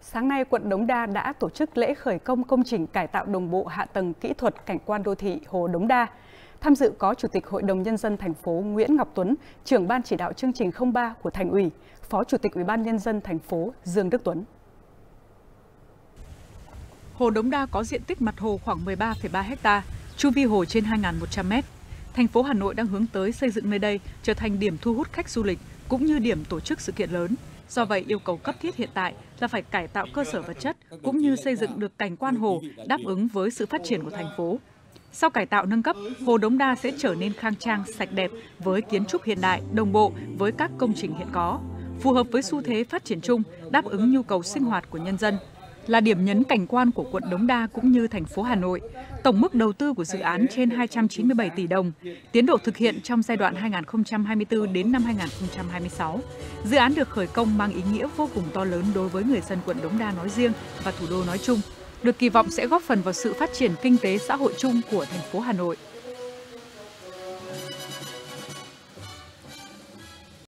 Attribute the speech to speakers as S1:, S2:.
S1: Sáng nay, quận Đống Đa đã tổ chức lễ khởi công công trình cải tạo đồng bộ hạ tầng kỹ thuật cảnh quan đô thị Hồ Đống Đa. Tham dự có Chủ tịch Hội đồng Nhân dân thành phố Nguyễn Ngọc Tuấn, trưởng ban chỉ đạo chương trình 03 của Thành ủy, Phó Chủ tịch Ủy ban Nhân dân thành phố Dương Đức Tuấn.
S2: Hồ Đống Đa có diện tích mặt hồ khoảng 13,3 ha, chu vi hồ trên 2.100 m. Thành phố Hà Nội đang hướng tới xây dựng nơi đây trở thành điểm thu hút khách du lịch cũng như điểm tổ chức sự kiện lớn. Do vậy, yêu cầu cấp thiết hiện tại là phải cải tạo cơ sở vật chất cũng như xây dựng được cảnh quan hồ đáp ứng với sự phát triển của thành phố. Sau cải tạo nâng cấp, Hồ Đống Đa sẽ trở nên khang trang, sạch đẹp với kiến trúc hiện đại, đồng bộ với các công trình hiện có, phù hợp với xu thế phát triển chung, đáp ứng nhu cầu sinh hoạt của nhân dân. Là điểm nhấn cảnh quan của quận Đống Đa cũng như thành phố Hà Nội. Tổng mức đầu tư của dự án trên 297 tỷ đồng, tiến độ thực hiện trong giai đoạn 2024 đến năm 2026. Dự án được khởi công mang ý nghĩa vô cùng to lớn đối với người dân quận Đống Đa nói riêng và thủ đô nói chung, được kỳ vọng sẽ góp phần vào sự phát triển kinh tế xã hội chung của thành phố Hà Nội.